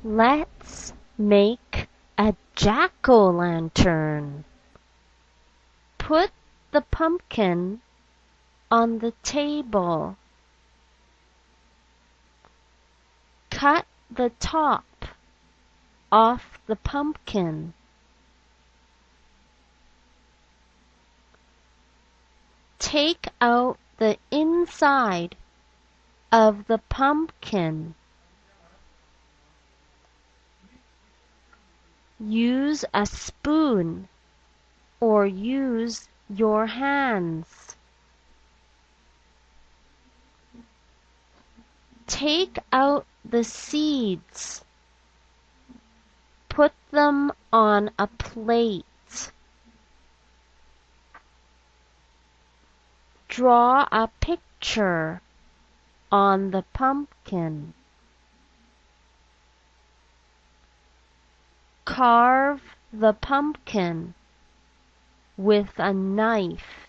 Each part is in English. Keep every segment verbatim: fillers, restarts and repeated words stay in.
Let's make a jack-o'-lantern. Put the pumpkin on the table. Cut the top off the pumpkin. Take out the inside of the pumpkin. Use a spoon or use your hands. Take out the seeds. Put them on a plate. Draw a picture on the pumpkin. Carve the pumpkin with a knife.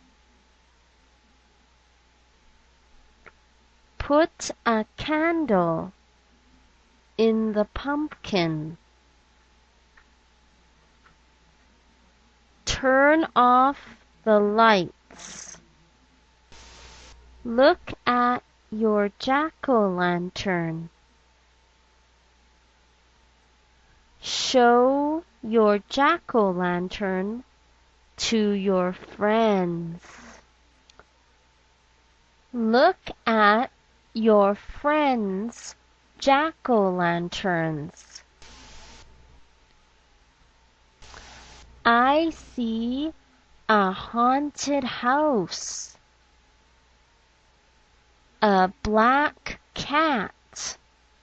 Put a candle in the pumpkin. Turn off the lights. Look at your jack-o'-lantern. Show your jack-o'-lantern to your friends. Look at your friends' jack-o'-lanterns. I see a haunted house, a black cat,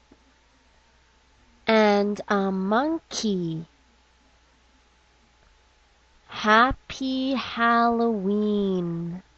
and a monkey. Happy Halloween!